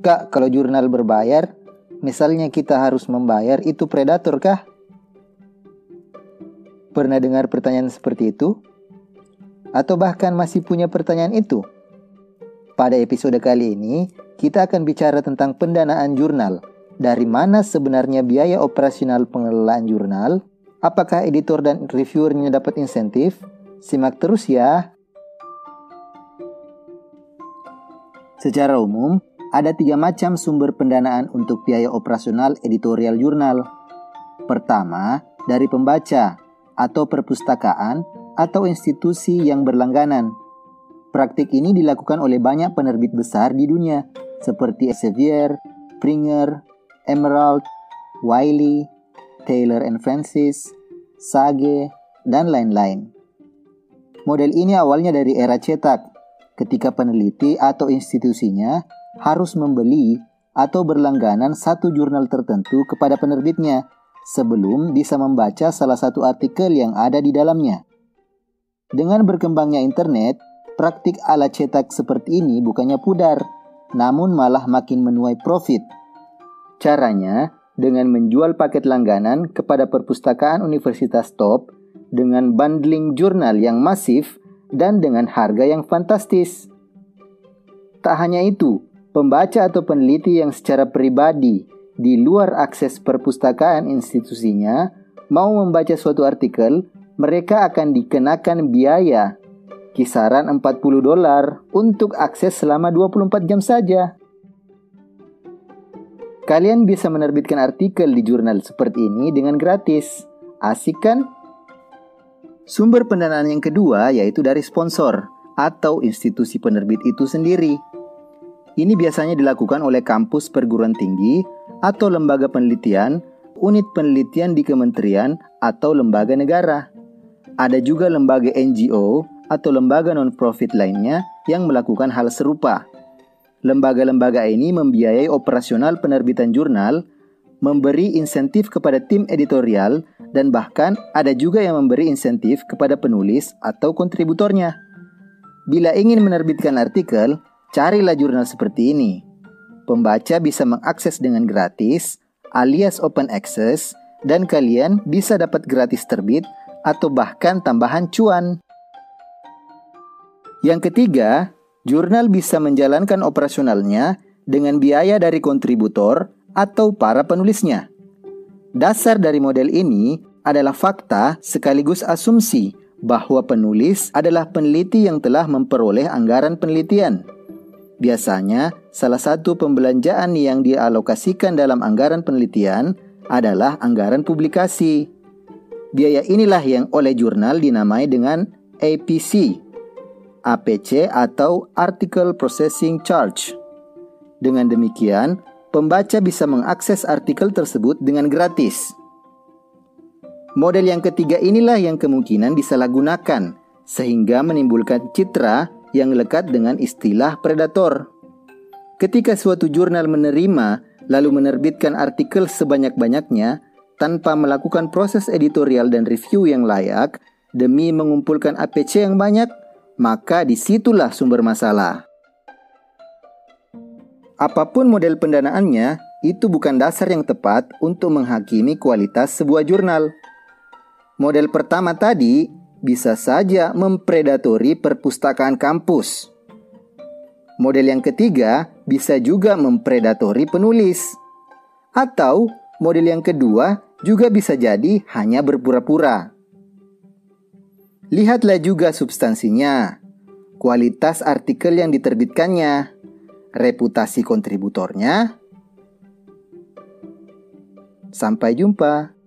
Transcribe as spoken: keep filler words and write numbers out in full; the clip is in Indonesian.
Kak, kalau jurnal berbayar, misalnya kita harus membayar, itu predator kah? Pernah dengar pertanyaan seperti itu? Atau bahkan masih punya pertanyaan itu? Pada episode kali ini, kita akan bicara tentang pendanaan jurnal. Dari mana sebenarnya biaya operasional pengelolaan jurnal? Apakah editor dan reviewernya dapat insentif? Simak terus ya. Secara umum, ada tiga macam sumber pendanaan untuk biaya operasional editorial jurnal. Pertama, dari pembaca atau perpustakaan atau institusi yang berlangganan. Praktik ini dilakukan oleh banyak penerbit besar di dunia, seperti Elsevier, Springer, Emerald, Wiley, Taylor and Francis, Sage, dan lain-lain. Model ini awalnya dari era cetak, ketika peneliti atau institusinya harus membeli atau berlangganan satu jurnal tertentu kepada penerbitnya sebelum bisa membaca salah satu artikel yang ada di dalamnya. Dengan berkembangnya internet, praktik ala cetak seperti ini bukannya pudar, namun malah makin menuai profit. Caranya dengan menjual paket langganan kepada perpustakaan universitas top dengan bundling jurnal yang masif dan dengan harga yang fantastis. Tak hanya itu, pembaca atau peneliti yang secara pribadi di luar akses perpustakaan institusinya mau membaca suatu artikel, mereka akan dikenakan biaya kisaran empat puluh dolar untuk akses selama dua puluh empat jam saja. Kalian bisa menerbitkan artikel di jurnal seperti ini dengan gratis. Asik kan? Sumber pendanaan yang kedua yaitu dari sponsor atau institusi penerbit itu sendiri. Ini biasanya dilakukan oleh kampus perguruan tinggi atau lembaga penelitian, unit penelitian di kementerian atau lembaga negara. Ada juga lembaga N G O atau lembaga non-profit lainnya yang melakukan hal serupa. Lembaga-lembaga ini membiayai operasional penerbitan jurnal, memberi insentif kepada tim editorial, dan bahkan ada juga yang memberi insentif kepada penulis atau kontributornya. Bila ingin menerbitkan artikel, carilah jurnal seperti ini. Pembaca bisa mengakses dengan gratis, alias open access, dan kalian bisa dapat gratis terbit atau bahkan tambahan cuan. Yang ketiga, jurnal bisa menjalankan operasionalnya dengan biaya dari kontributor atau para penulisnya. Dasar dari model ini adalah fakta sekaligus asumsi bahwa penulis adalah peneliti yang telah memperoleh anggaran penelitian. Biasanya, salah satu pembelanjaan yang dialokasikan dalam anggaran penelitian adalah anggaran publikasi. Biaya inilah yang oleh jurnal dinamai dengan A P C, A P C atau Article Processing Charge. Dengan demikian, pembaca bisa mengakses artikel tersebut dengan gratis. Model yang ketiga inilah yang kemungkinan disalahgunakan, sehingga menimbulkan citra yang lekat dengan istilah predator. Ketika suatu jurnal menerima lalu menerbitkan artikel sebanyak-banyaknya tanpa melakukan proses editorial dan review yang layak demi mengumpulkan A P C yang banyak, maka disitulah sumber masalah. Apapun model pendanaannya, itu bukan dasar yang tepat untuk menghakimi kualitas sebuah jurnal. Model pertama tadi bisa saja mempredatori perpustakaan kampus. Model yang ketiga bisa juga mempredatori penulis. Atau model yang kedua juga bisa jadi hanya berpura-pura. Lihatlah juga substansinya, kualitas artikel yang diterbitkannya, reputasi kontributornya. Sampai jumpa.